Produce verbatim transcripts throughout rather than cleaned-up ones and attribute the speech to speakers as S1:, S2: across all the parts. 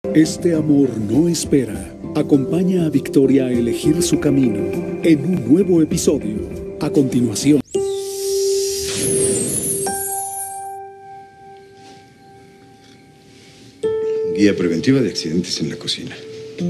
S1: Este amor no espera. Acompaña a Victoria a elegir su camino en un nuevo episodio. A continuación.
S2: Guía preventiva de accidentes en la cocina.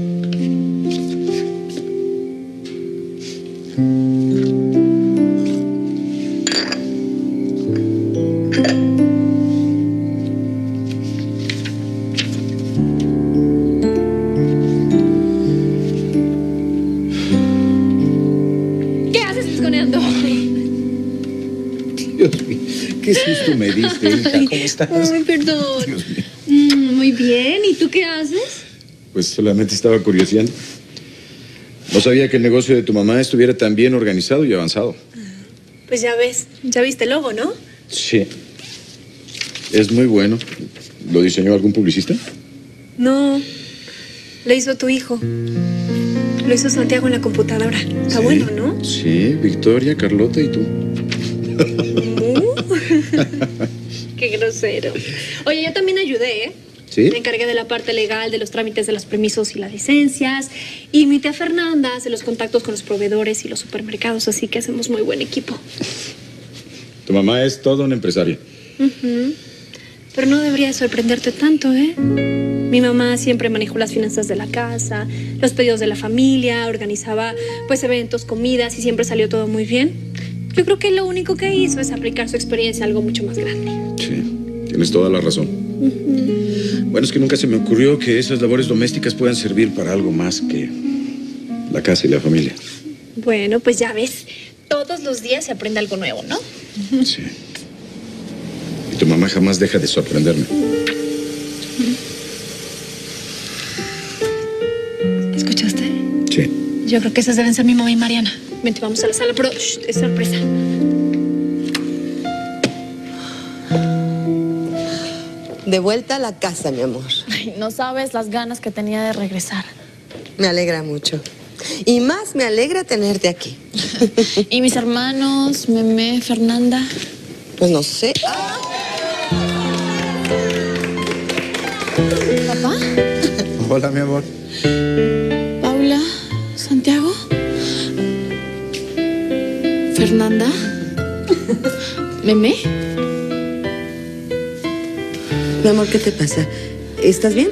S3: Dios mío, qué susto me diste, hija. ¿Cómo estás?
S4: Ay, perdón.
S3: Dios mío.
S4: Mm, muy bien. ¿Y tú qué haces?
S2: Pues solamente estaba curioseando. No sabía que el negocio de tu mamá estuviera tan bien organizado y avanzado.
S4: Pues ya ves, ya viste el logo, ¿no?
S2: Sí. Es muy bueno. ¿Lo diseñó algún publicista?
S4: No, lo hizo tu hijo. Lo hizo Santiago en la computadora. Está
S2: Sí.
S4: bueno, ¿no?
S2: Sí, Victoria, Carlota y tú.
S4: Qué grosero. Oye, yo también ayudé, ¿eh?
S2: ¿Sí?
S4: Me encargué de la parte legal, de los trámites de los permisos y las licencias. Y mi tía Fernanda hace los contactos con los proveedores y los supermercados, así que hacemos muy buen equipo.
S2: Tu mamá es toda una empresaria.
S4: Ujú. Pero no debería sorprenderte tanto, ¿eh? Mi mamá siempre manejó las finanzas de la casa, los pedidos de la familia, organizaba pues eventos, comidas y siempre salió todo muy bien. Yo creo que lo único que hizo es aplicar su experiencia a algo mucho más grande.
S2: Sí, tienes toda la razón.
S4: Uh-huh.
S2: Bueno, es que nunca se me ocurrió que esas labores domésticas puedan servir para algo más que la casa y la familia.
S4: Bueno, pues ya ves, todos los días se aprende algo nuevo, ¿no?
S2: Sí. Y tu mamá jamás deja de sorprenderme.
S4: ¿Escuchaste?
S2: Sí.
S4: Yo creo que esas deben ser mi mamá y Mariana. Vente, vamos a la sala, pero shh, es sorpresa.
S5: De vuelta a la casa, mi amor.
S6: Ay, no sabes las ganas que tenía de regresar.
S5: Me alegra mucho. Y más me alegra tenerte aquí.
S6: ¿Y mis hermanos, Meme, Fernanda?
S5: Pues no sé.
S6: ¿Papá?
S3: Hola, mi amor.
S6: ¿Paula? ¿Santiago? ¿Fernanda? ¿Meme?
S5: Mi amor, ¿qué te pasa? ¿Estás bien?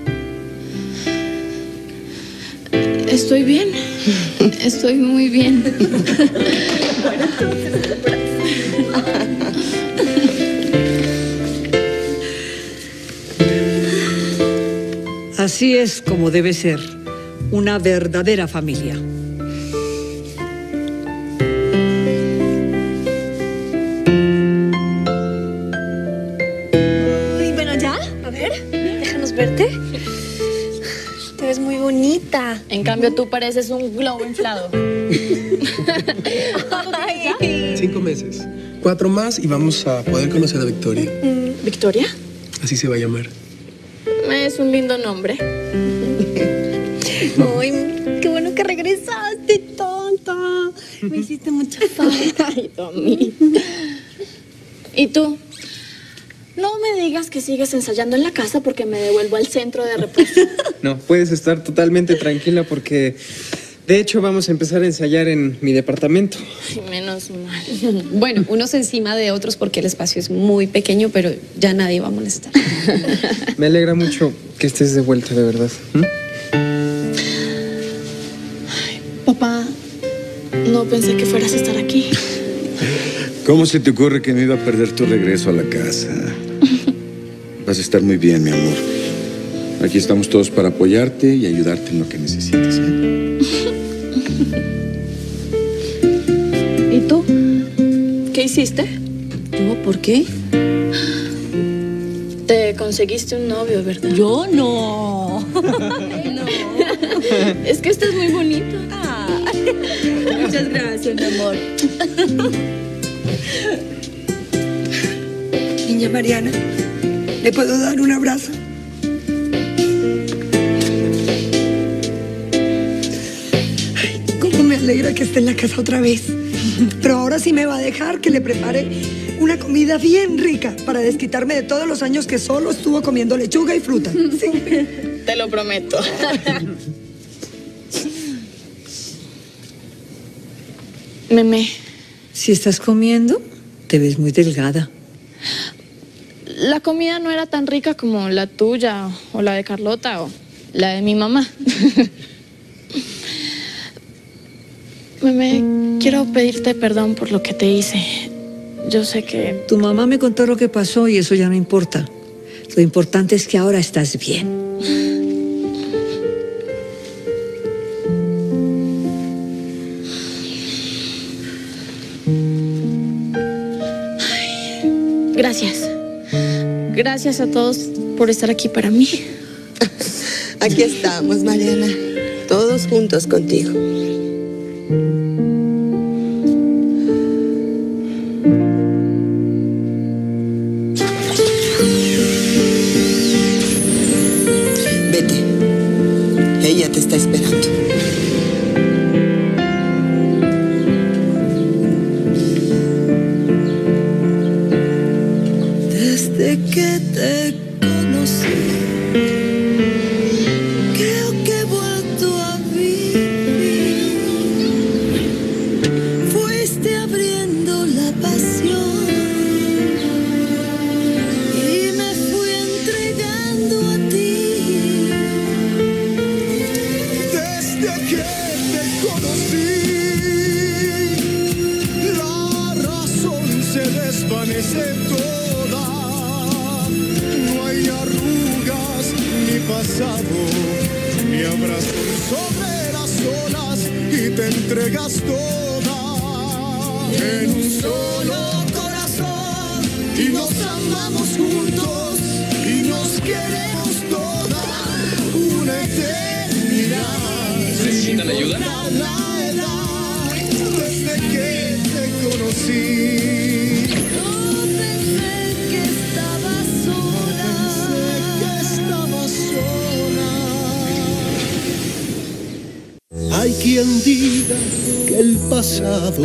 S6: Estoy bien. Estoy muy bien.
S7: Así es como debe ser una verdadera familia.
S4: Uy, bueno, ¿ya? A ver, déjanos verte. Te ves muy bonita.
S6: En cambio, tú pareces un globo inflado.
S4: Ay.
S8: Cinco meses. Cuatro más y vamos a poder conocer a Victoria.
S6: ¿Victoria?
S8: Así se va a llamar.
S6: Es un lindo nombre.
S4: Ay, qué bueno que regresaste, tonta. Me hiciste mucha falta.
S6: Ay, Tommy. ¿Y tú? No me digas que sigues ensayando en la casa porque me devuelvo al centro de reposo.
S8: No, puedes estar totalmente tranquila porque, de hecho, vamos a empezar a ensayar en mi departamento.
S6: Ay, menos mal.
S9: Bueno, unos encima de otros porque el espacio es muy pequeño, pero ya nadie va a molestar.
S8: Me alegra mucho que estés de vuelta, de verdad. ¿Mm?
S6: Papá, no pensé que fueras a estar aquí.
S2: ¿Cómo se te ocurre que me iba a perder tu regreso a la casa? Vas a estar muy bien, mi amor. Aquí estamos todos para apoyarte y ayudarte en lo que necesites, ¿eh?
S6: ¿Y tú? ¿Qué hiciste?
S9: ¿Yo? ¿Por qué?
S6: Te conseguiste un novio, ¿verdad?
S7: Yo no.
S6: No. Es que estás muy bonito.
S7: Ah, muchas gracias, mi amor.
S10: Niña Mariana, ¿le puedo dar un abrazo? Ay, cómo me alegra que esté en la casa otra vez. Pero ahora sí me va a dejar que le prepare una comida bien rica para desquitarme de todos los años que solo estuvo comiendo lechuga y fruta. Sí.
S6: te lo prometo. Meme.
S7: Si estás comiendo, te ves muy delgada.
S6: La comida no era tan rica como la tuya, o la de Carlota, o la de mi mamá. Meme, quiero pedirte perdón por lo que te hice. Yo sé que...
S7: Tu mamá me contó lo que pasó y eso ya no importa. Lo importante es que ahora estás bien.
S6: Ay, gracias. Gracias a todos por estar aquí para mí.
S5: Aquí estamos, Mariana. Todos juntos contigo. Vete. Ella te está esperando.
S11: Desde que te conocí, creo que he vuelto a vivir. Fuiste abriendo la pasión y me fui entregando a ti.
S12: Desde que te conocí, la razón se desvanece toda. No hay arrugas ni pasado, ni abrazos sobre las olas y te entregas toda en un solo corazón y nos amamos juntos y nos queremos toda una eternidad.
S13: ¿Necesitan ayuda?
S12: La, la, la, desde que te conocí.
S11: Yo pensé que estaba sola.
S12: Que estaba sola. Hay quien diga que el pasado.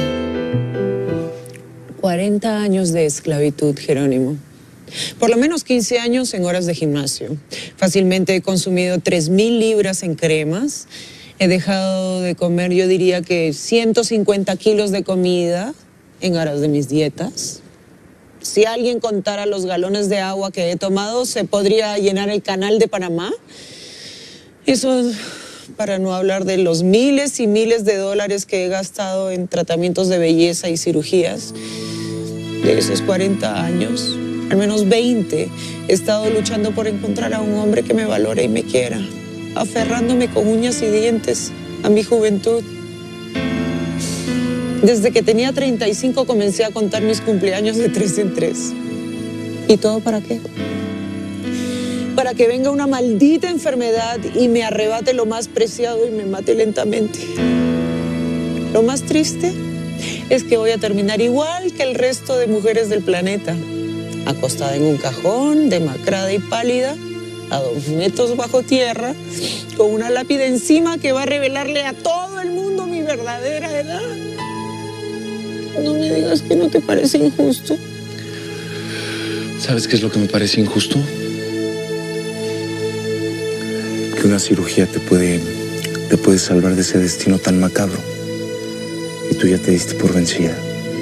S14: cuarenta años de esclavitud, Jerónimo. Por lo menos quince años en horas de gimnasio. Fácilmente he consumido tres mil libras en cremas. He dejado de comer, yo diría que ciento cincuenta kilos de comida en aras de mis dietas. Si alguien contara los galones de agua que he tomado, se podría llenar el canal de Panamá. Eso para no hablar de los miles y miles de dólares que he gastado en tratamientos de belleza y cirugías. De esos cuarenta años, al menos veinte, he estado luchando por encontrar a un hombre que me valore y me quiera, aferrándome con uñas y dientes a mi juventud. Desde que tenía treinta y cinco comencé a contar mis cumpleaños de tres en tres. ¿Y todo para qué? Para que venga una maldita enfermedad y me arrebate lo más preciado y me mate lentamente. Lo más triste es que voy a terminar igual que el resto de mujeres del planeta, acostada en un cajón, demacrada y pálida, a dos metros bajo tierra, con una lápida encima que va a revelarle a todo el mundo mi verdadera edad. No me digas que no te parece injusto.
S2: ¿Sabes qué es lo que me parece injusto? Que una cirugía te puede, te puede salvar de ese destino tan macabro. Y tú ya te diste por vencida.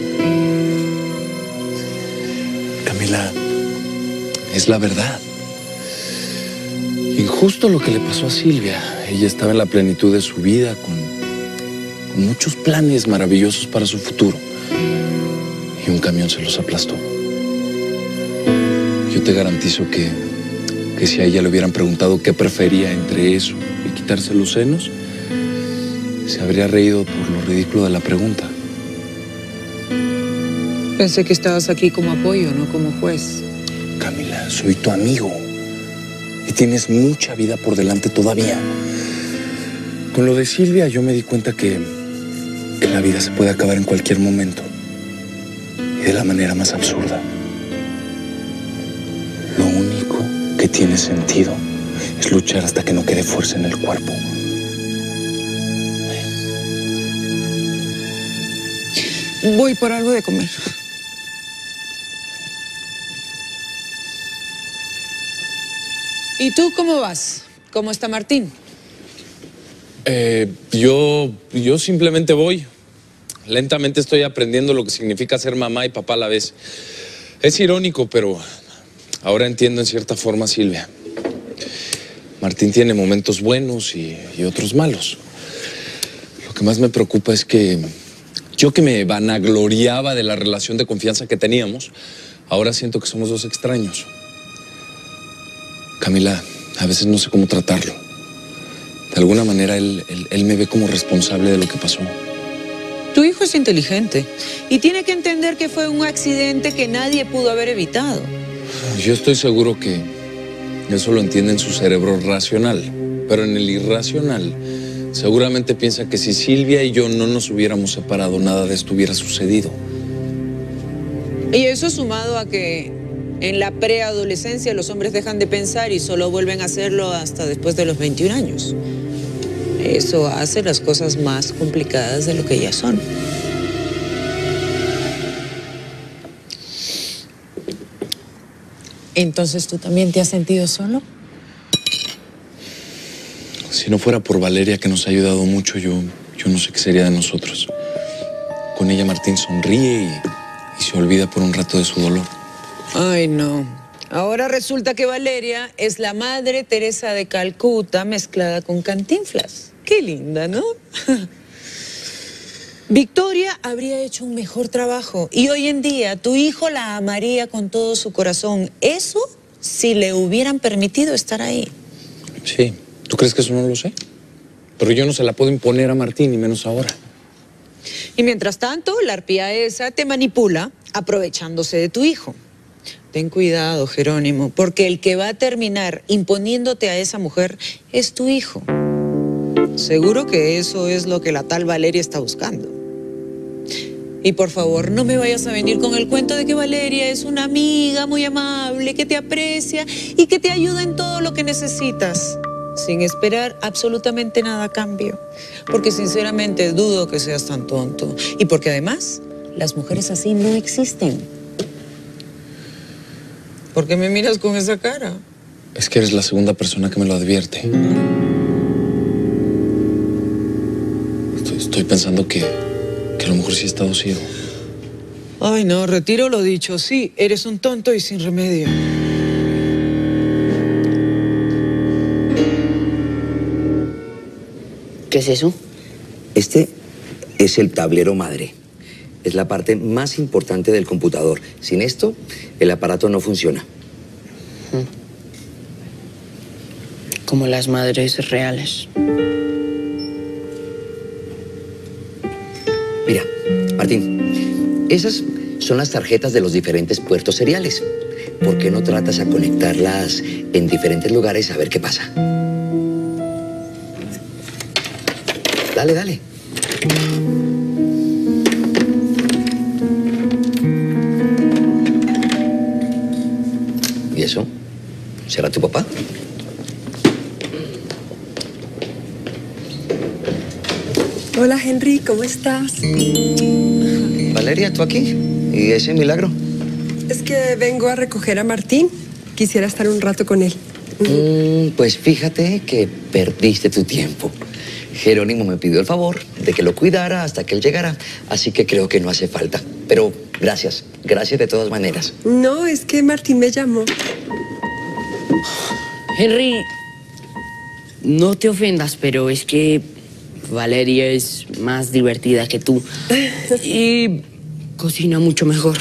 S2: Camila, es la verdad. Injusto lo que le pasó a Silvia. Ella estaba en la plenitud de su vida, con, con muchos planes maravillosos para su futuro. Y un camión se los aplastó. Yo te garantizo que, que si a ella le hubieran preguntado qué prefería entre eso y quitarse los senos, se habría reído por lo ridículo de la pregunta.
S14: Pensé que estabas aquí como apoyo, no como juez.
S2: Camila, soy tu amigo. Y tienes mucha vida por delante todavía. Con lo de Silvia yo me di cuenta que, que la vida se puede acabar en cualquier momento. Y de la manera más absurda. Lo único que tiene sentido es luchar hasta que no quede fuerza en el cuerpo.
S14: Voy por algo de comer. ¿Y tú cómo vas? ¿cómo está Martín?
S13: Eh, yo, yo simplemente voy. Lentamente estoy aprendiendo lo que significa ser mamá y papá a la vez. Es irónico, pero ahora entiendo en cierta forma a Silvia. Martín tiene momentos buenos y, y otros malos. Lo que más me preocupa es que yo, que me vanagloriaba de la relación de confianza que teníamos, ahora siento que somos dos extraños. Camila, a veces no sé cómo tratarlo. De alguna manera él, él, él me ve como responsable de lo que pasó.
S14: Tu hijo es inteligente y tiene que entender que fue un accidente que nadie pudo haber evitado.
S13: Yo estoy seguro que eso lo entiende en su cerebro racional, pero en el irracional seguramente piensa que si Silvia y yo no nos hubiéramos separado, nada de esto hubiera sucedido.
S14: Y eso sumado a que en la preadolescencia los hombres dejan de pensar y solo vuelven a hacerlo hasta después de los veintiún años. Eso hace las cosas más complicadas de lo que ya son. Entonces, ¿tú también te has sentido solo?
S13: Si no fuera por Valeria, que nos ha ayudado mucho, yo, yo no sé qué sería de nosotros. Con ella Martín sonríe y, y se olvida por un rato de su dolor.
S14: Ay, no. Ahora resulta que Valeria es la Madre Teresa de Calcuta mezclada con Cantinflas. Qué linda, ¿no? Victoria habría hecho un mejor trabajo y hoy en día tu hijo la amaría con todo su corazón. Eso si le hubieran permitido estar ahí.
S13: Sí, ¿tú crees que eso no lo sé? Pero yo no se la puedo imponer a Martín, ni menos ahora.
S14: Y mientras tanto, la arpía esa te manipula aprovechándose de tu hijo. Ten cuidado, Jerónimo, porque el que va a terminar imponiéndote a esa mujer es tu hijo. Seguro que eso es lo que la tal Valeria está buscando. Y por favor, no me vayas a venir con el cuento de que Valeria es una amiga muy amable, que te aprecia y que te ayuda en todo lo que necesitas, sin esperar absolutamente nada a cambio. Porque sinceramente dudo que seas tan tonto. Y porque además, las mujeres así no existen. ¿Por qué me miras con esa cara?
S13: Es que eres la segunda persona que me lo advierte. Estoy, estoy pensando que, que a lo mejor sí he estado ciego.
S14: Ay, no, retiro lo dicho. Sí, eres un tonto y sin remedio.
S15: ¿Qué es eso? Este es el tablero madre. Es la parte más importante del computador. Sin esto, el aparato no funciona.
S16: Como las madres reales.
S15: Mira, Martín, esas son las tarjetas de los diferentes puertos seriales. ¿Por qué no tratas a conectarlas en diferentes lugares a ver qué pasa? Dale, dale. ¿Y eso? ¿Será tu papá?
S5: Hola, Henry, ¿cómo estás?
S15: Valeria, ¿tú aquí? ¿Y ese milagro?
S5: Es que vengo a recoger a Martín. Quisiera estar un rato con él.
S15: Mm, pues fíjate que perdiste tu tiempo. Jerónimo me pidió el favor de que lo cuidara hasta que él llegara, así que creo que no hace falta. Pero gracias, gracias de todas maneras.
S5: No, es que Martín me llamó.
S16: Henry, no te ofendas, pero es que Valeria es más divertida que tú y cocina mucho mejor.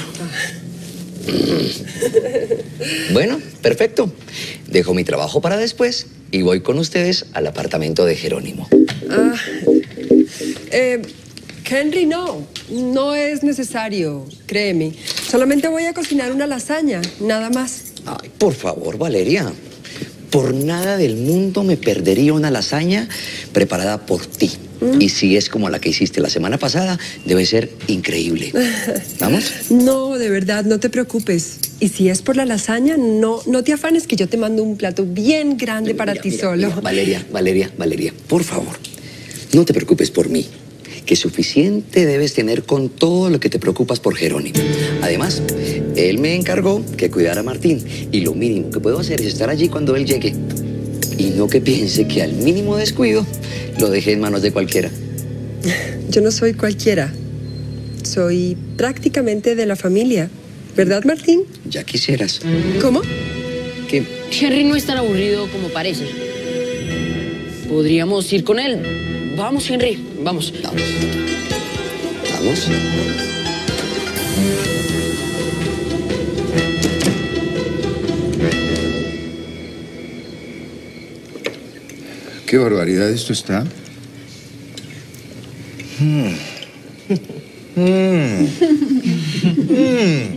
S15: Bueno, perfecto. Dejo mi trabajo para después y voy con ustedes al apartamento de Jerónimo.
S5: Ah, eh, Henry, no. No es necesario, créeme. Solamente voy a cocinar una lasaña, nada más.
S15: Ay, por favor, Valeria. Por nada del mundo me perdería una lasaña preparada por ti. ¿Mm? Y si es como la que hiciste la semana pasada, debe ser increíble. ¿Vamos?
S5: No, de verdad, no te preocupes. Y si es por la lasaña, no, no te afanes que yo te mando un plato bien grande para
S15: mira,
S5: ti
S15: mira,
S5: solo.
S15: Mira, Valeria, Valeria, Valeria, por favor, no te preocupes por mí. Que suficiente debes tener con todo lo que te preocupas por Jerónimo. Además, él me encargó que cuidara a Martín. Y lo mínimo que puedo hacer es estar allí cuando él llegue. Y no que piense que al mínimo descuido lo dejé en manos de cualquiera.
S5: Yo no soy cualquiera. Soy prácticamente de la familia. ¿Verdad, Martín?
S15: Ya quisieras.
S5: ¿Cómo?
S15: Que
S16: Henry no es tan aburrido como parece. Podríamos ir con él. Vamos, Henry, vamos.
S15: Vamos. Vamos.
S2: Qué barbaridad esto está. Mm. Mm. Mm.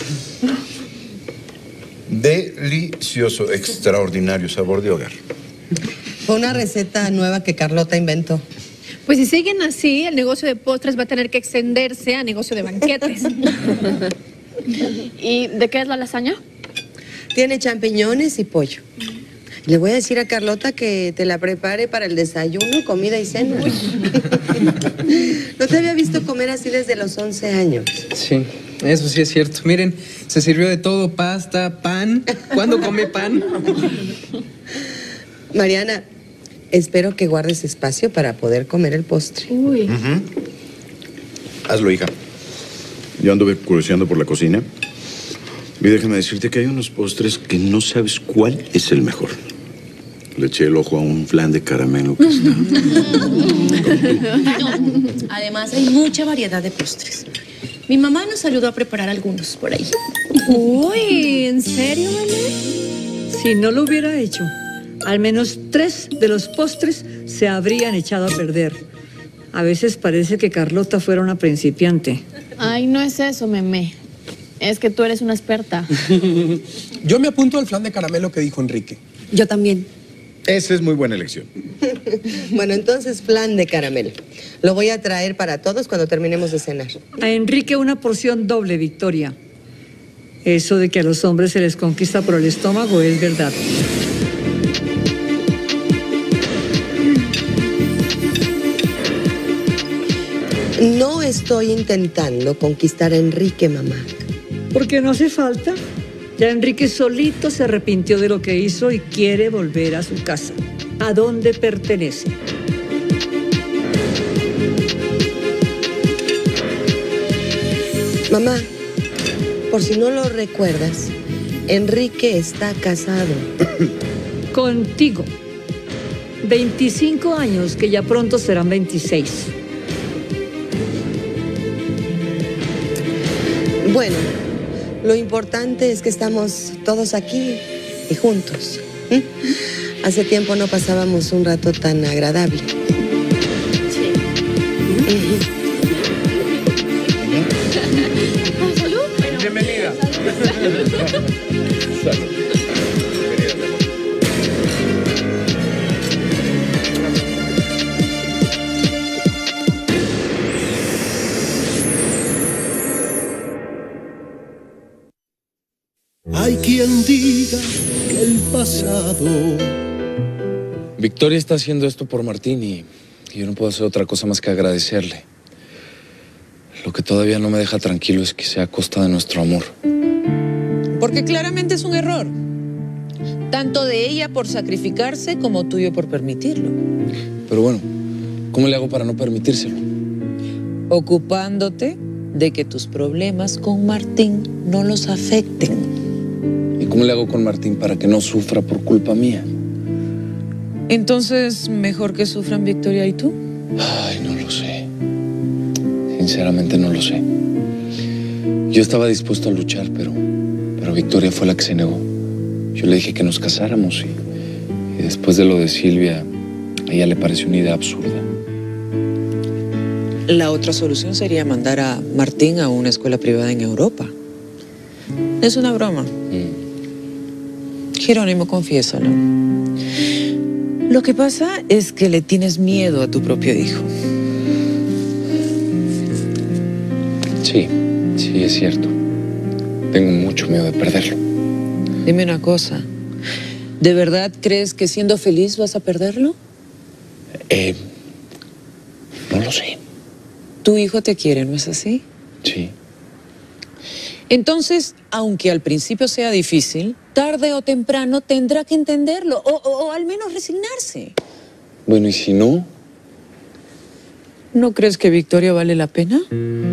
S2: Delicioso, extraordinario sabor de hogar.
S17: Fue una receta nueva que Carlota inventó.
S4: Pues si siguen así, el negocio de postres va a tener que extenderse a negocio de banquetes.
S6: ¿Y de qué es la lasaña?
S17: Tiene champiñones y pollo. Le voy a decir a Carlota que te la prepare para el desayuno, comida y cena. No te había visto comer así desde los once años.
S8: Sí, eso sí es cierto. Miren, se sirvió de todo, pasta, pan. ¿Cuándo come pan?
S17: Mariana, espero que guardes espacio para poder comer el postre.
S4: Uy.
S2: Uh-huh. Hazlo, hija. Yo anduve curioseando por la cocina. Y déjame decirte que hay unos postres que no sabes cuál es el mejor. Le eché el ojo a un flan de caramelo que está.
S9: Además, hay mucha variedad de postres. Mi mamá nos ayudó a preparar algunos por ahí.
S4: Uy, ¿en serio, Belén?
S7: Si no lo hubiera hecho, al menos tres de los postres se habrían echado a perder. A veces parece que Carlota fuera una principiante.
S6: Ay, no es eso, Meme. Es que tú eres una experta.
S18: Yo me apunto al flan de caramelo que dijo Enrique.
S17: Yo también.
S2: Esa es muy buena elección.
S17: Bueno, entonces flan de caramelo. Lo voy a traer para todos cuando terminemos de cenar.
S7: A Enrique una porción doble, Victoria. Eso de que a los hombres se les conquista por el estómago es verdad.
S17: No estoy intentando conquistar a Enrique, mamá.
S7: Porque no hace falta. Ya Enrique solito se arrepintió de lo que hizo y quiere volver a su casa, a donde pertenece.
S17: Mamá, por si no lo recuerdas, Enrique está casado.
S7: Contigo. veinticinco años, que ya pronto serán veintiséis.
S17: Bueno, lo importante es que estamos todos aquí y juntos. ¿Mm? Hace tiempo no pasábamos un rato tan agradable.
S6: Sí.
S18: Salud. Bienvenida. Salud.
S12: Hay quien diga que el pasado.
S13: Victoria está haciendo esto por Martín y, y yo no puedo hacer otra cosa más que agradecerle. Lo que todavía no me deja tranquilo es que sea a costa de nuestro amor.
S14: Porque claramente es un error. Tanto de ella por sacrificarse como tuyo por permitirlo.
S13: Pero bueno, ¿cómo le hago para no permitírselo?
S14: Ocupándote de que tus problemas con Martín no los afecten.
S13: ¿Y cómo le hago con Martín para que no sufra por culpa mía?
S14: Entonces, ¿mejor que sufran Victoria y tú?
S13: Ay, no lo sé. Sinceramente no lo sé. Yo estaba dispuesto a luchar, pero, pero Victoria fue la que se negó. Yo le dije que nos casáramos y, y después de lo de Silvia, a ella le pareció una idea absurda.
S14: La otra solución sería mandar a Martín a una escuela privada en Europa. Es una broma.
S13: Mm.
S14: Jerónimo, confiésalo. Lo que pasa es que le tienes miedo a tu propio hijo.
S13: Sí, sí, es cierto. Tengo mucho miedo de perderlo.
S14: Dime una cosa. ¿De verdad crees que siendo feliz vas a perderlo?
S13: Eh, no lo sé.
S14: Tu hijo te quiere, ¿no es así?
S13: Sí.
S14: Entonces, aunque al principio sea difícil, tarde o temprano tendrá que entenderlo o, o, o al menos resignarse.
S13: Bueno, ¿y si no?
S14: ¿No crees que Victoria vale la pena?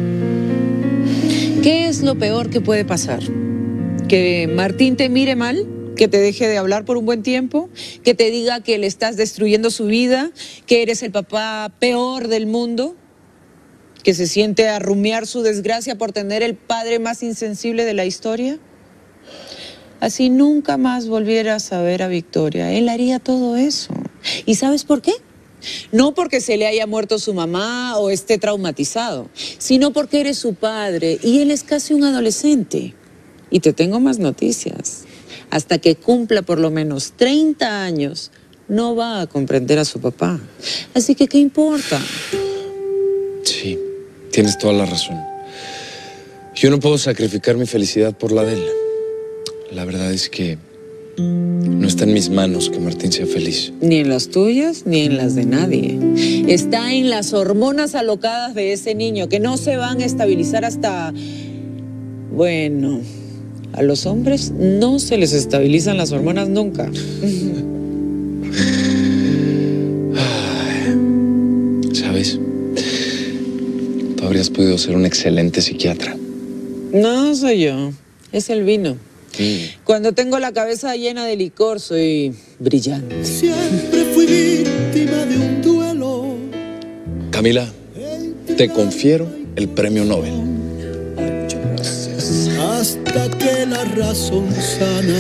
S14: ¿Qué es lo peor que puede pasar? ¿Que Martín te mire mal? ¿Que te deje de hablar por un buen tiempo? ¿Que te diga que le estás destruyendo su vida? ¿Que eres el papá peor del mundo? ¿Que se siente a rumiar su desgracia por tener el padre más insensible de la historia? Así nunca más volvieras a ver a Victoria. Él haría todo eso. ¿Y sabes por qué? No porque se le haya muerto su mamá o esté traumatizado, sino porque eres su padre y él es casi un adolescente. Y te tengo más noticias. Hasta que cumpla por lo menos treinta años, no va a comprender a su papá. Así que, ¿qué importa?
S13: Sí, tienes toda la razón. Yo no puedo sacrificar mi felicidad por la de él. La verdad es que no está en mis manos que Martín sea feliz.
S14: Ni en las tuyas, ni en las de nadie. Está en las hormonas alocadas de ese niño, que no se van a estabilizar hasta... Bueno, a los hombres no se les estabilizan las hormonas nunca.
S13: ¿Sabes? Tú habrías podido ser un excelente psiquiatra.
S14: No soy yo, es el vino. Cuando tengo la cabeza llena de licor, soy brillante.
S12: Siempre fui víctima de un duelo.
S13: Camila, te confiero el premio Nobel.
S12: Hasta que la razón sana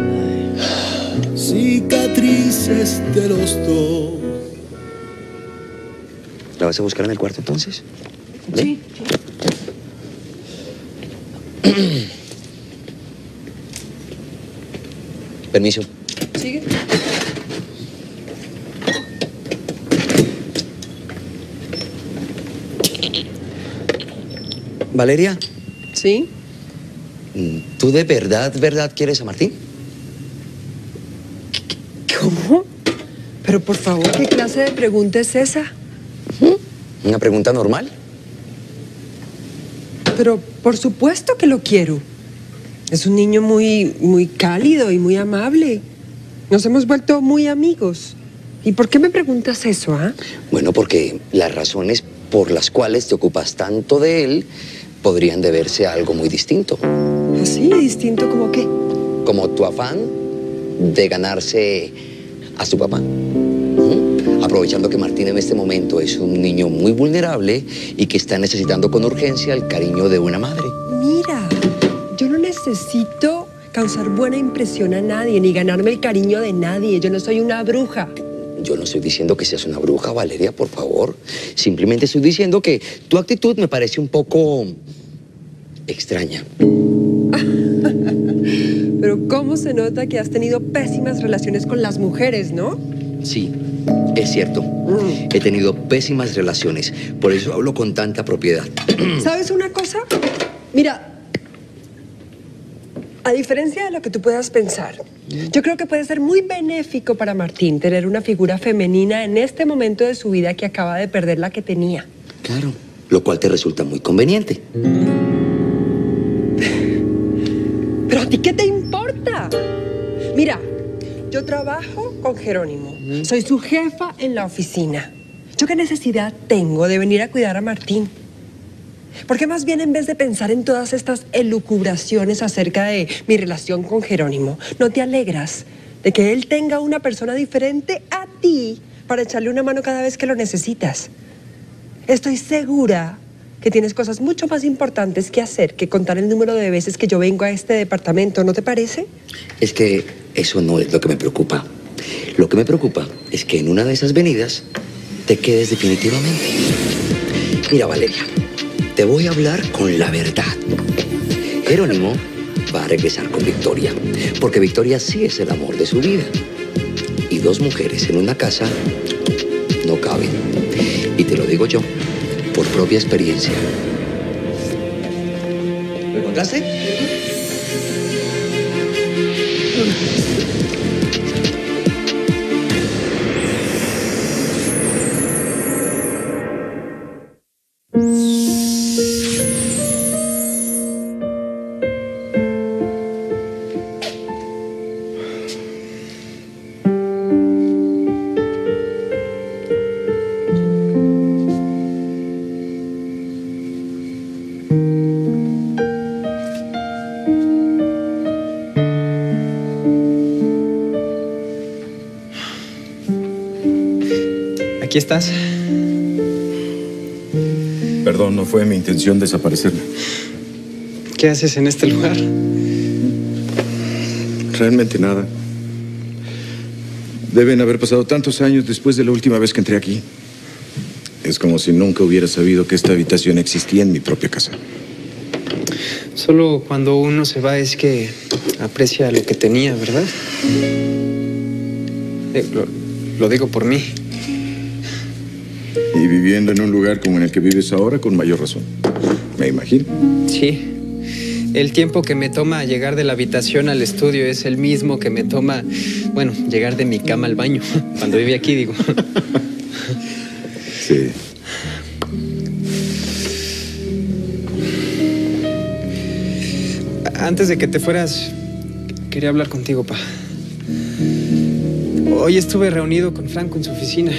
S12: cicatrices de los dos.
S15: ¿La vas a buscar en el cuarto entonces?
S14: Sí.
S15: Permiso.
S5: Sigue.
S15: Valeria.
S5: ¿Sí?
S15: ¿Tú de verdad, verdad quieres a Martín?
S5: ¿Cómo? Pero por favor, ¿qué clase de pregunta es esa?
S15: ¿Una pregunta normal?
S5: Pero por supuesto que lo quiero. Es un niño muy, muy cálido y muy amable. Nos hemos vuelto muy amigos. ¿Y por qué me preguntas eso, ah?
S15: Bueno, porque las razones por las cuales te ocupas tanto de él podrían deberse a algo muy distinto.
S5: ¿Así? ¿Distinto como qué?
S15: Como tu afán de ganarse a su papá. ¿Mm? Aprovechando que Martín en este momento es un niño muy vulnerable y que está necesitando con urgencia el cariño de una madre.
S5: Mira, yo no necesito causar buena impresión a nadie ni ganarme el cariño de nadie. Yo no soy una bruja.
S15: Yo no estoy diciendo que seas una bruja, Valeria, por favor. Simplemente estoy diciendo que tu actitud me parece un poco extraña.
S5: Pero cómo se nota que has tenido pésimas relaciones con las mujeres, ¿no?
S15: Sí, es cierto. Mm. He tenido pésimas relaciones. Por eso hablo con tanta propiedad.
S5: ¿Sabes una cosa? Mira, a diferencia de lo que tú puedas pensar, yo creo que puede ser muy benéfico para Martín tener una figura femenina en este momento de su vida que acaba de perder la que tenía.
S15: Claro, lo cual te resulta muy conveniente.
S5: ¿Pero a ti qué te importa? Mira, yo trabajo con Jerónimo. Soy su jefa en la oficina. ¿Yo qué necesidad tengo de venir a cuidar a Martín? ¿Por qué más bien en vez de pensar en todas estas elucubraciones acerca de mi relación con Jerónimo, no te alegras de que él tenga una persona diferente a ti para echarle una mano cada vez que lo necesitas? Estoy segura que tienes cosas mucho más importantes que hacer que contar el número de veces que yo vengo a este departamento, ¿no te parece?
S15: Es que eso no es lo que me preocupa. Lo que me preocupa es que en una de esas venidas te quedes definitivamente. Mira, Valeria, te voy a hablar con la verdad. Jerónimo va a regresar con Victoria, porque Victoria sí es el amor de su vida. Y dos mujeres en una casa no caben. Y te lo digo yo, por propia experiencia. ¿Lo encontraste?
S8: aquí estás.
S2: Perdón, no fue mi intención desaparecerme.
S8: ¿Qué haces en este lugar?
S2: Realmente nada. Deben haber pasado tantos años después de la última vez que entré aquí. Es como si nunca hubiera sabido que esta habitación existía en mi propia casa.
S8: Solo cuando uno se va es que aprecia lo que tenía, ¿verdad? Eh, lo, lo digo por mí.
S2: Y viviendo en un lugar como en el que vives ahora, con mayor razón. Me imagino.
S8: Sí. El tiempo que me toma llegar de la habitación al estudio es el mismo que me toma, bueno, llegar de mi cama al baño. Cuando viví aquí, digo.
S2: Sí.
S8: Antes de que te fueras, quería hablar contigo, pa. Hoy estuve reunido con Franco en su oficina.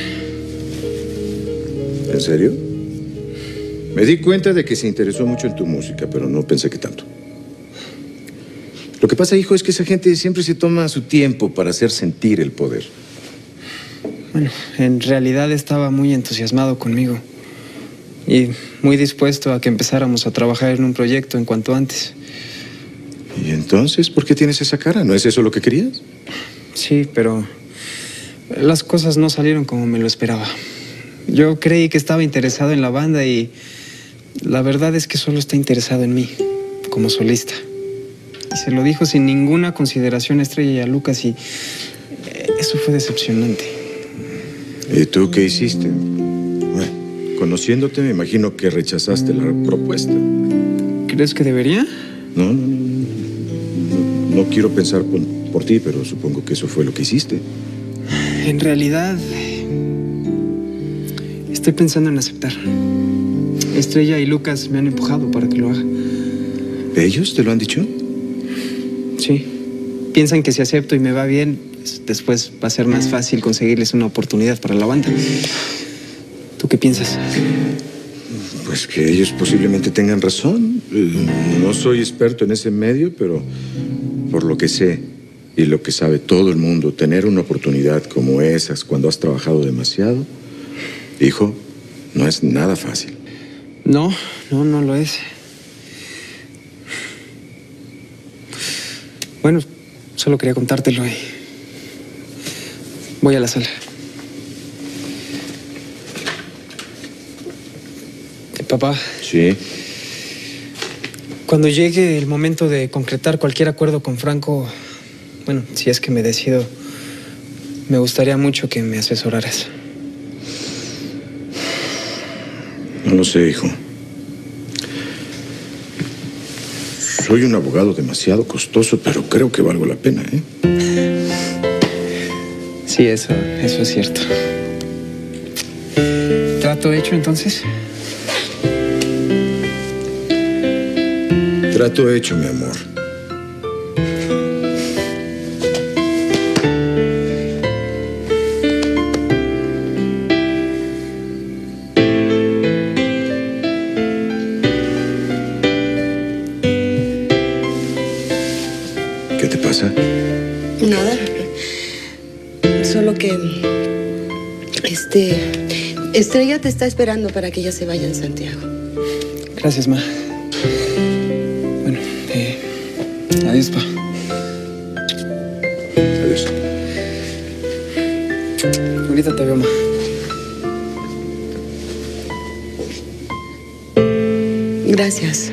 S2: ¿En serio? Me di cuenta de que se interesó mucho en tu música, pero no pensé que tanto. Lo que pasa, hijo, es que esa gente siempre se toma su tiempo para hacer sentir el poder.
S8: Bueno, en realidad estaba muy entusiasmado conmigo y muy dispuesto a que empezáramos a trabajar en un proyecto en cuanto antes.
S2: ¿Y entonces por qué tienes esa cara? ¿No es eso lo que querías?
S8: Sí, pero las cosas no salieron como me lo esperaba. Yo creí que estaba interesado en la banda y la verdad es que solo está interesado en mí, como solista. Y se lo dijo sin ninguna consideración a Estrella y a Lucas y eso fue decepcionante.
S2: ¿Y tú qué hiciste? Bueno, conociéndote me imagino que rechazaste la propuesta.
S8: ¿Crees que debería?
S2: No, no, no. No, no quiero pensar por, por ti, pero supongo que eso fue lo que hiciste.
S8: En realidad, estoy pensando en aceptar. Estrella y Lucas me han empujado para que lo haga.
S2: ¿Ellos te lo han dicho?
S8: Sí. Piensan que si acepto y me va bien, después va a ser más fácil conseguirles una oportunidad para la banda. ¿Tú qué piensas?
S2: Pues que ellos posiblemente tengan razón. No soy experto en ese medio, pero por lo que sé y lo que sabe todo el mundo, tener una oportunidad como esas cuando has trabajado demasiado, hijo, no es nada fácil.
S8: No, no, no lo es. Bueno, solo quería contártelo y voy a la sala. Papá.
S2: Sí.
S8: Cuando llegue el momento de concretar cualquier acuerdo con Franco, bueno, si es que me decido, me gustaría mucho que me asesoraras.
S2: No lo sé, hijo. Soy un abogado demasiado costoso, pero creo que valgo la pena, ¿eh?
S8: Sí, eso, eso es cierto. ¿Trato hecho, entonces?
S2: Trato hecho, mi amor. ¿Qué te pasa?
S17: Nada. Solo que... Este... Estrella te está esperando para que ella se vaya en Santiago.
S8: Gracias, ma. Bueno, eh... adiós, pa.
S2: Adiós.
S8: Ahorita te veo, ma.
S17: Gracias.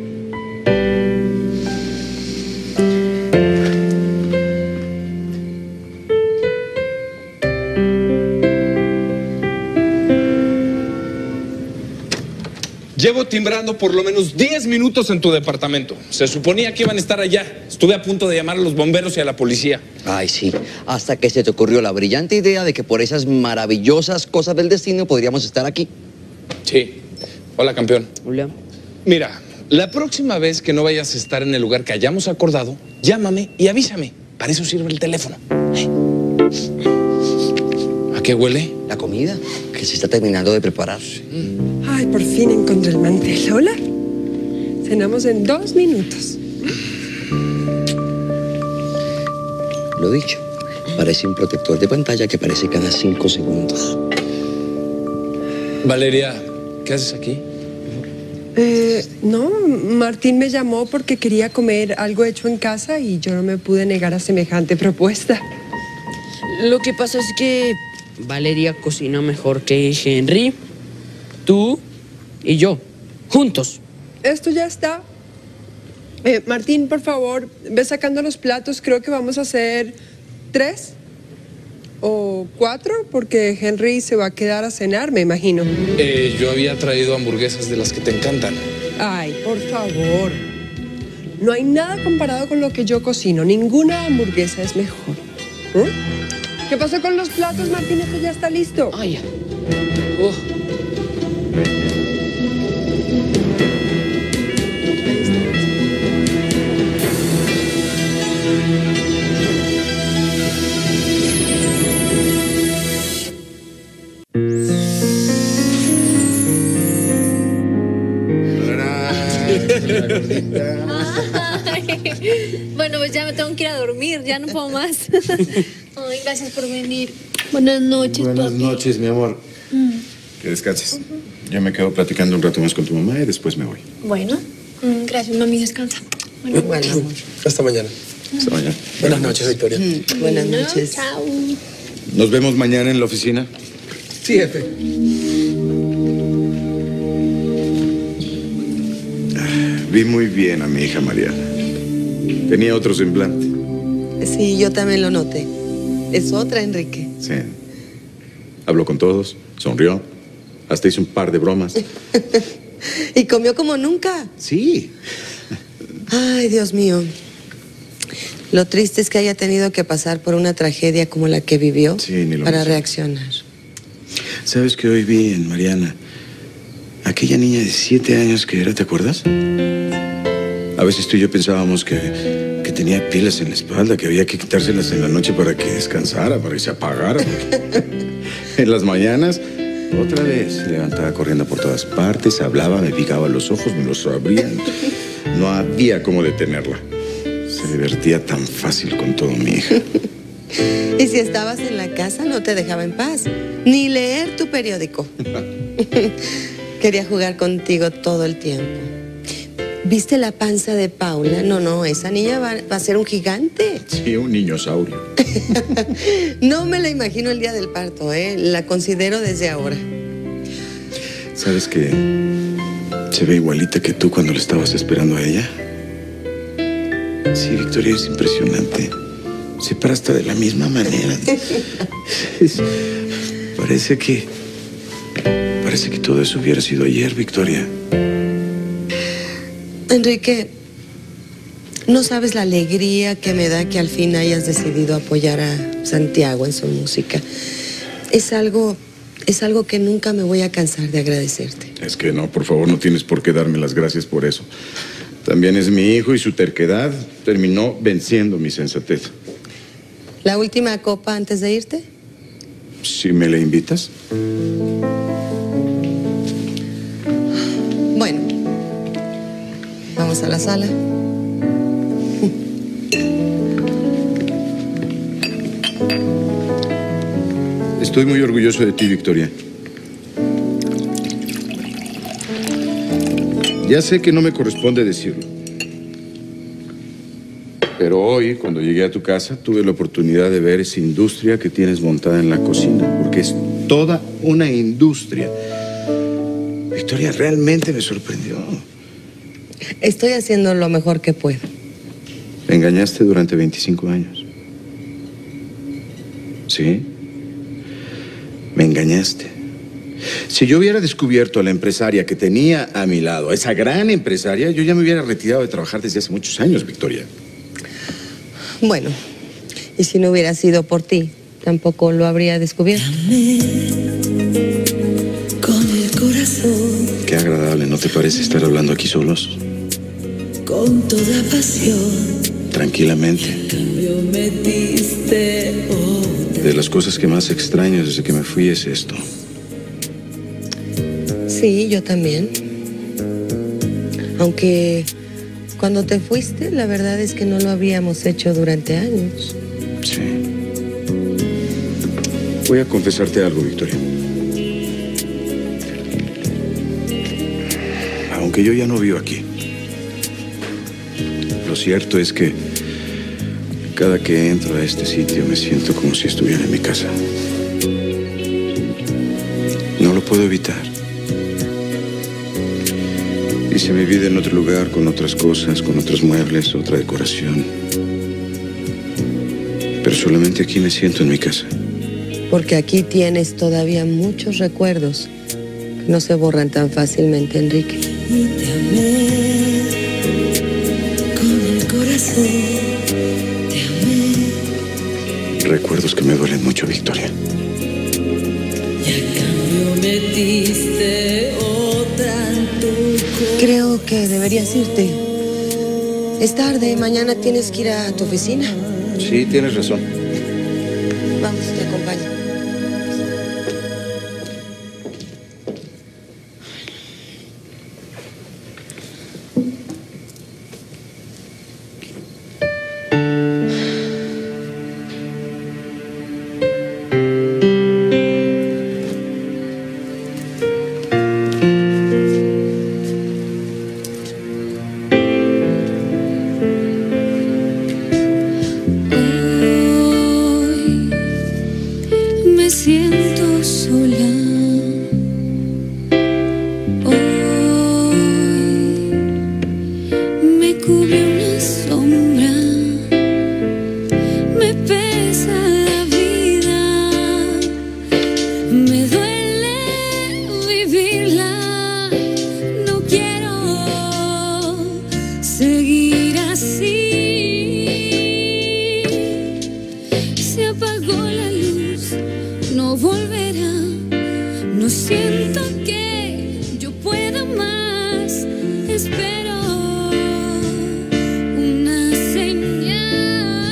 S13: Llevo timbrando por lo menos diez minutos en tu departamento. Se suponía que iban a estar allá. Estuve a punto de llamar a los bomberos y a la policía.
S15: Ay, sí. Hasta que se te ocurrió la brillante idea de que por esas maravillosas cosas del destino podríamos estar aquí.
S13: Sí. Hola, campeón.
S16: Hola.
S13: Mira, la próxima vez que no vayas a estar en el lugar que hayamos acordado, llámame y avísame. Para eso sirve el teléfono. ¿Eh? ¿A qué huele?
S15: La comida, que se está terminando de preparar.
S5: Ay, por fin encontré el mantel. Hola. Cenamos en dos minutos.
S15: Lo dicho, parece un protector de pantalla que aparece cada cinco segundos.
S13: Valeria, ¿qué haces aquí?
S5: Eh, no, Martín me llamó porque quería comer algo hecho en casa y yo no me pude negar a semejante propuesta.
S16: Lo que pasa es que Valeria cocina mejor que Henry, tú y yo, juntos.
S5: Esto ya está. Eh, Martín, por favor, ve sacando los platos. Creo que vamos a hacer tres o cuatro porque Henry se va a quedar a cenar, me imagino.
S13: Eh, yo había traído hamburguesas de las que te encantan.
S5: Ay, por favor. No hay nada comparado con lo que yo cocino. Ninguna hamburguesa es mejor. ¿Eh? ¿Qué pasó con los platos, Martín? Esto ya está listo.
S16: Ay, ya.
S13: Oh.
S4: Ay. Bueno, pues ya me tengo que ir a dormir, ya no puedo más. Ay, gracias por venir. Buenas noches,
S2: Buenas
S4: papi.
S2: noches, mi amor.
S4: Mm.
S2: Que descanses. Yo me quedo platicando un rato más con tu mamá y después me voy.
S4: Bueno, mm, gracias, mami, descansa. Bueno,
S18: Bueno, hasta mañana.
S2: Hasta mañana.
S18: Buenas noches, Victoria.
S17: Mm, buenas noches.
S4: Chao.
S2: ¿Nos vemos mañana en la oficina?
S18: Sí, jefe.
S2: Vi muy bien a mi hija Mariana. Tenía otro semblante.
S17: Sí, yo también lo noté. Es otra, Enrique.
S2: Sí. Habló con todos, sonrió, hasta hizo un par de bromas.
S17: Y comió como nunca.
S2: Sí.
S17: Ay, Dios mío. Lo triste es que haya tenido que pasar por una tragedia como la que vivió
S2: Sí, ni lo
S17: para
S2: menciones.
S17: reaccionar.
S2: ¿Sabes que hoy vi en Mariana aquella niña de siete años que era, ¿te acuerdas? A veces tú y yo pensábamos que, que tenía pilas en la espalda, que había que quitárselas en la noche para que descansara, para que se apagara. En las mañanas, otra vez, se levantaba corriendo por todas partes, hablaba, me picaba los ojos, me los abría. No había cómo detenerla. Se divertía tan fácil con todo, mi hija.
S17: Y si estabas en la casa, no te dejaba en paz. Ni leer tu periódico. Quería jugar contigo todo el tiempo. ¿Viste la panza de Paula? No, no, esa niña va, va a ser un gigante.
S2: Sí, un niñosaurio.
S17: No me la imagino el día del parto, ¿eh? La considero desde ahora.
S2: ¿Sabes que se ve igualita que tú cuando la estabas esperando a ella? Sí, Victoria, es impresionante. Se para hasta de la misma manera. Es- parece que... Parece que todo eso hubiera sido ayer, Victoria.
S17: Enrique, no sabes la alegría que me da que al fin hayas decidido apoyar a Santiago en su música. Es algo, es algo que nunca me voy a cansar de agradecerte.
S2: Es que no, por favor, no tienes por qué darme las gracias por eso. También es mi hijo y su terquedad terminó venciendo mi sensatez.
S17: ¿La última copa antes de irte?
S2: ¿Si me la invitas?
S17: Bueno, vamos a la sala.
S2: Estoy muy orgulloso de ti, Victoria. Ya sé que no me corresponde decirlo. Pero hoy, cuando llegué a tu casa, tuve la oportunidad de ver esa industria que tienes montada en la cocina, porque es toda una industria. Victoria, realmente me sorprendió.
S17: Estoy haciendo lo mejor que puedo.
S2: Me engañaste durante veinticinco años. ¿Sí? Me engañaste. Si yo hubiera descubierto a la empresaria que tenía a mi lado, a esa gran empresaria, yo ya me hubiera retirado de trabajar desde hace muchos años, Victoria.
S17: Bueno, y si no hubiera sido por ti, tampoco lo habría descubierto.
S11: Con el corazón,
S2: Qué agradable, ¿no te parece estar hablando aquí solos?
S11: con toda pasión,
S2: Tranquilamente.
S11: yo me diste otra.
S2: De las cosas que más extraño desde que me fui es esto.
S17: Sí, yo también. Aunque cuando te fuiste, la verdad es que no lo habíamos hecho durante años.
S2: Sí. Voy a confesarte algo, Victoria. aunque yo ya no vivo aquí. Lo cierto es que cada que entro a este sitio me siento como si estuviera en mi casa. No lo puedo evitar. Hice mi vida en otro lugar, con otras cosas, con otros muebles, otra decoración. Pero solamente aquí me siento en mi casa.
S17: Porque aquí tienes todavía muchos recuerdos que no se borran tan fácilmente, Enrique.
S11: Y te amé con el corazón, te amé.
S2: Recuerdos que me duelen mucho, Victoria.
S11: Y a cambio me diste otra en tu corazón.
S17: Creo que deberías irte. Es tarde, mañana tienes que ir a tu oficina.
S2: Sí, tienes razón.
S17: Vamos, te acompaño.
S11: Siento sola. Hoy me cubre una sombra. Me pesa la vida. Me duele vivirla. No quiero seguir así. Se apagó la luz. No volverá, no siento que yo pueda más, espero una señal.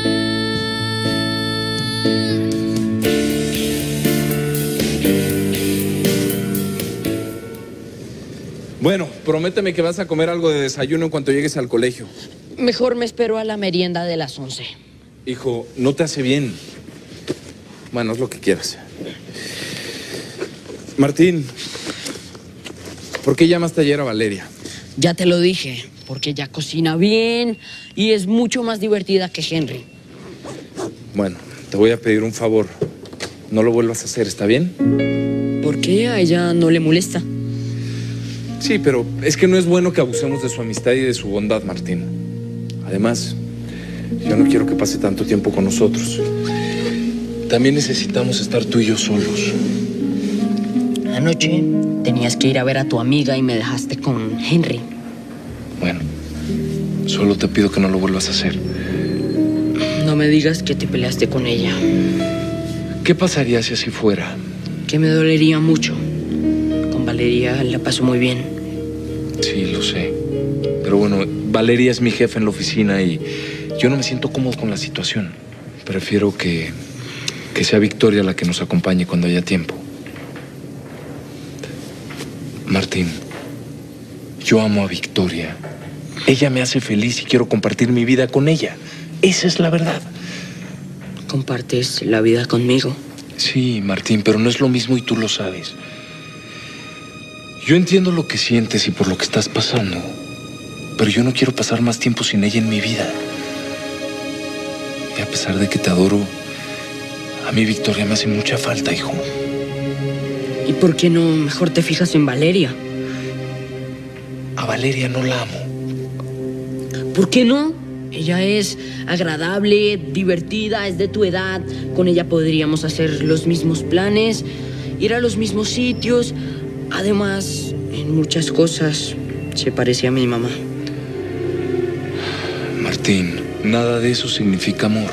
S13: Bueno, prométeme que vas a comer algo de desayuno en cuanto llegues al colegio.
S16: Mejor me espero a la merienda de las once.
S13: Hijo, no te hace bien. Bueno, es lo que quieras. Martín, ¿por qué llamaste ayer a Valeria?
S16: Ya te lo dije, porque ella cocina bien y es mucho más divertida que Henry.
S13: Bueno, te voy a pedir un favor. No lo vuelvas a hacer, ¿está bien?
S16: ¿Por qué a ella no le molesta?
S13: Sí, pero es que no es bueno que abusemos de su amistad y de su bondad, Martín. Además, yo no quiero que pase tanto tiempo con nosotros. También necesitamos estar tú y yo solos.
S16: Anoche tenías que ir a ver a tu amiga y me dejaste con Henry.
S13: Bueno, solo te pido que no lo vuelvas a hacer.
S16: No me digas que te peleaste con ella.
S13: ¿Qué pasaría si así fuera?
S16: Que me dolería mucho. Con Valeria la paso muy bien.
S13: Sí, lo sé. Pero bueno, Valeria es mi jefa en la oficina y yo no me siento cómodo con la situación. Prefiero que, que sea Victoria la que nos acompañe cuando haya tiempo. Martín, yo amo a Victoria. Ella me hace feliz y quiero compartir mi vida con ella. Esa es la verdad.
S16: ¿Compartes la vida conmigo?
S13: Sí, Martín, pero no es lo mismo y tú lo sabes. Yo entiendo lo que sientes y por lo que estás pasando, pero yo no quiero pasar más tiempo sin ella en mi vida. Y a pesar de que te adoro, a mí Victoria me hace mucha falta, hijo.
S16: ¿Y por qué no mejor te fijas en Valeria?
S13: A Valeria no la amo.
S16: ¿Por qué no? Ella es agradable, divertida, es de tu edad. Con ella podríamos hacer los mismos planes, ir a los mismos sitios. Además, en muchas cosas se parece a mi mamá.
S13: Martín, nada de eso significa amor.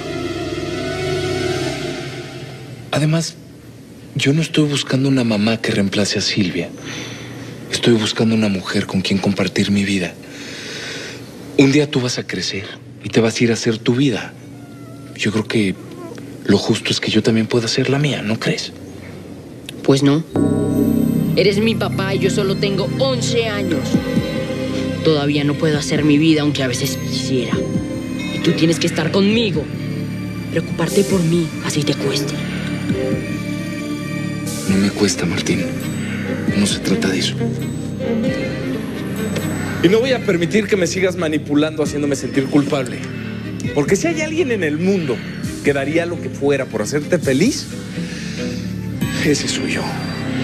S13: Además, yo no estoy buscando una mamá que reemplace a Silvia. Estoy buscando una mujer con quien compartir mi vida. Un día tú vas a crecer y te vas a ir a hacer tu vida. Yo creo que lo justo es que yo también pueda hacer la mía, ¿no crees?
S16: Pues no. Eres mi papá y yo solo tengo once años. Todavía no puedo hacer mi vida, aunque a veces quisiera. Y tú tienes que estar conmigo. Preocuparte por mí, así te cueste.
S13: No me cuesta, Martín. No se trata de eso. Y no voy a permitir que me sigas manipulando haciéndome sentir culpable. Porque si hay alguien en el mundo que daría lo que fuera por hacerte feliz, ese soy yo.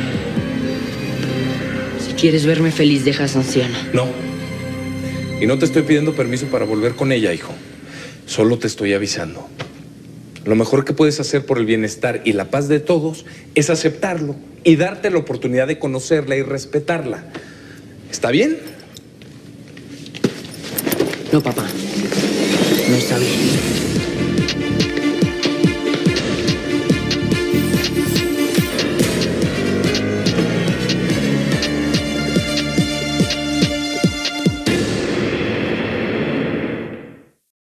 S16: Si quieres verme feliz, deja a esa anciana.
S13: No. Y no te estoy pidiendo permiso para volver con ella, hijo. Solo te estoy avisando. Lo mejor que puedes hacer por el bienestar y la paz de todos es aceptarlo y darte la oportunidad de conocerla y respetarla. ¿Está bien?
S16: No, papá. No está bien.